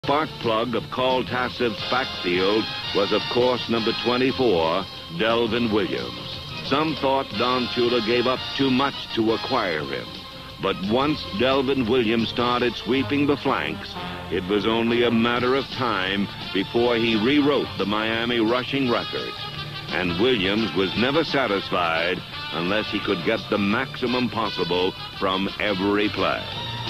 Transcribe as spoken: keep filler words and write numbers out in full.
Spark plug of Caltassiv's backfield was, of course, number twenty-four, Delvin Williams. Some thought Don Shula gave up too much to acquire him. But once Delvin Williams started sweeping the flanks, it was only a matter of time before he rewrote the Miami rushing record. And Williams was never satisfied unless he could get the maximum possible from every play.